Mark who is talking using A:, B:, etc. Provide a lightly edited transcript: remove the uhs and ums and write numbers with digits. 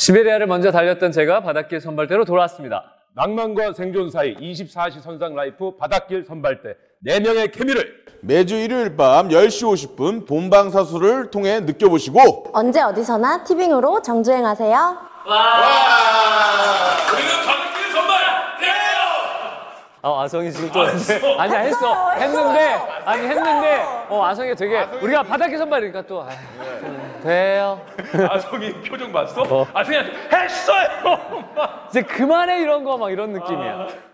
A: 시베리아를 먼저 달렸던 제가 바닷길 선발대로 돌아왔습니다.
B: 낭만과 생존 사이 24시 선상 라이프 바닷길 선발대 4명의 케미를
C: 매주 일요일 밤 10시 50분 본방사수를 통해 느껴보시고
D: 언제 어디서나 티빙으로 정주행하세요.
E: 우리는 바닷길 선발대요.
A: 아성이 지금 또 아니야 했는데 아성이가 되게 우리가 바닷길 선발이니까 또 돼요.
B: 아성이 표정 봤어? 아성이 했어요.
A: 이제 그만해 이런 거 막 이런 느낌이야.